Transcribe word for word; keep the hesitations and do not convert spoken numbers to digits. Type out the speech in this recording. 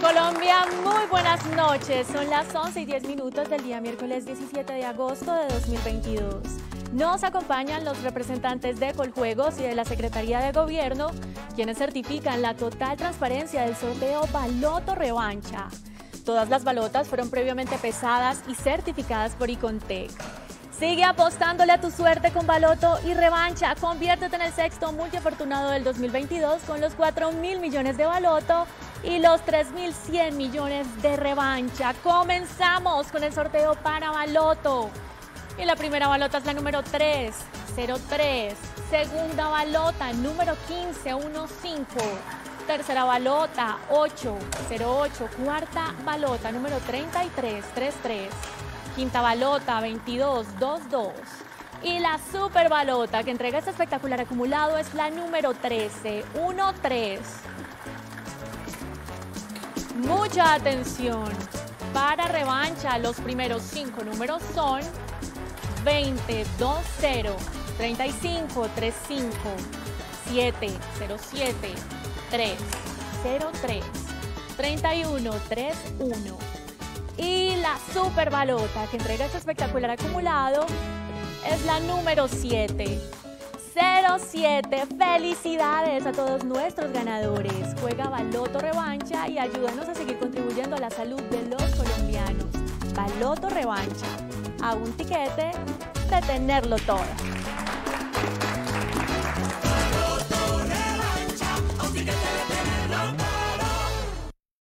Colombia, muy buenas noches. Son las once y diez minutos del día miércoles diecisiete de agosto de dos mil veintidós. Nos acompañan los representantes de Coljuegos y de la Secretaría de Gobierno, quienes certifican la total transparencia del sorteo Baloto Revancha. Todas las balotas fueron previamente pesadas y certificadas por Icontec. Sigue apostándole a tu suerte con Baloto y Revancha. Conviértete en el sexto multiafortunado del dos mil veintidós con los cuatro mil millones de Baloto y los tres mil cien millones de Revancha. Comenzamos con el sorteo para Baloto. Y la primera balota es la número tres, cero tres. Segunda balota, número quince, uno cinco. Tercera balota, ocho, cero ocho. Cuarta balota, número treinta y tres, treinta y tres. Quinta balota, veintidós, veintidós. Y la super balota que entrega este espectacular acumulado es la número trece, trece. Mucha atención. Para Revancha, los primeros cinco números son veinte, veinte, treinta y cinco, treinta y cinco, siete, cero siete, tres, cero tres, treinta y uno, treinta y uno. Y la super balota que entrega este espectacular acumulado es la número siete, cero siete. Felicidades a todos nuestros ganadores. Juega Baloto Revancha y ayúdanos a seguir contribuyendo a la salud de los colombianos. Baloto Revancha, a un tiquete de tenerlo todo.